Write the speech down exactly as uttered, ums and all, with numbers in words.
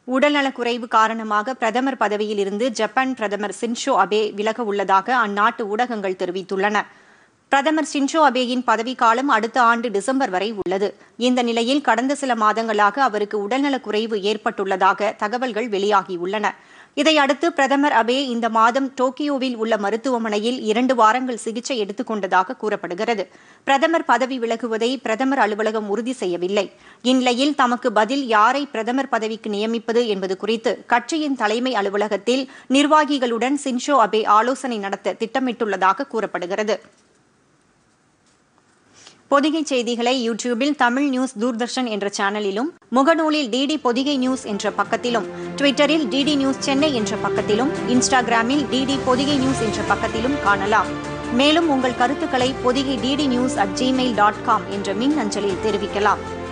உடல்நலக்குறைவு காரணமாக பிரதமர் பதவியில் இருந்து ஜப்பான் பிரதமர் ஷின்சோ அபே விலக உள்ளதாக அந்நாட்டு ஊடகங்கள் தெரிவித்துள்ளன. பிரதமர் ஷின்சோ அபேயின் பதவிக்காலம் அடுத்த ஆண்டு டிசம்பர் வரை உள்ளது. இந்த நிலையில் கடந்த சில மாதங்களாக அவருக்கு உடல்நலக்குறைவு ஏற்பட்டுள்ளதாக தகவல்கள் வெளியாகியுள்ளன. இதையடுத்து பிரதமர் அபே இந்த மாதம் டோக்கியோவில் உள்ள மருத்துவமனையில் இரண்டு வாரங்கள் சிகிச்சை எடுத்துக் கொண்டதாக கூறப்படுகிறது. பிரதமர் பதவி விலகுவதை பிரதமர் அலுவலகம் உறுதி செய்யவில்லை. இந்நிலையில் தமக்கு பதில் யாரை பிரதமர் பதவிக்கு நியமிப்பது என்பது குறித்து கட்சியின் தலைமை அலுவலகத்தில் நிர்வாகிகளுடன் ஷின்சோ அபே ஆலோசனை நடத்த திட்டமிட்டுள்ளதாக கூறப்படுகிறது. பொதிகை செய்திகளை யூடியூபில் தமிழ் நியூஸ் தூர்தர்ஷன் என்ற சேனலிலும், முகநூலில் டிடி பொதிகை நியூஸ் என்ற பக்கத்திலும், ட்விட்டரில் டிடி நியூஸ் சென்னை என்ற பக்கத்திலும், இன்ஸ்டாகிராமில் டிடி பொதிகை நியூஸ் என்ற பக்கத்திலும் காணலாம். மேலும் உங்கள் கருத்துக்களை Podhigai DD news at Gmail dot com என்ற மின் அஞ்சலில் தெரிவிக்கலாம்.